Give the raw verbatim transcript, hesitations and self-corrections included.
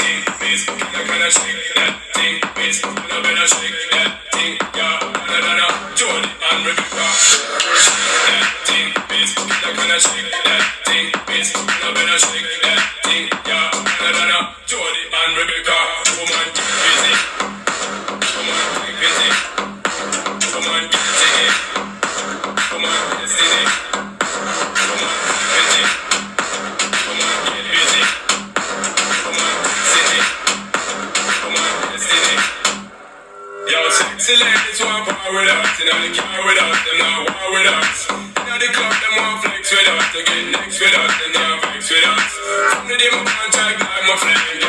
thing, miss. Can I can I shake that thing, miss? Can I better shake that thing, yeah. Na na na, Jody and Rebecca. Shake that thing, miss. Can I can I shake that thing, miss? Can I better shake that thing, yeah. Na na na, Jody and Rebecca. Woman, get busy. Come on, get busy. Come on, get jiggy. Come on, get busy. Come on, get busy. Come on, get busy. Come on, get busy. Come on, get busy. Yo, sexy ladies want power with us. You know the car with us, them not war with us. You know the club, them want flex with us. They get next with us, them not vex with us. From the day my contact like my flame.